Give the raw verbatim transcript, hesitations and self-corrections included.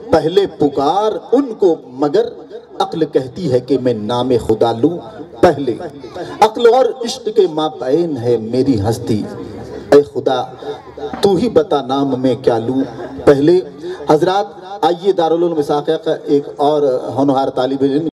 पहले पुकार उनको, मगर अक्ल कहती है कि मैं नाम खुदा लूं पहले। अक्ल और इश्क के माबैन है मेरी हस्ती, ऐ खुदा तू ही बता नाम में क्या लूं पहले। हजरात, आइए दारुल उलूम इसाक़ा का एक और होनहार तालिब इल्म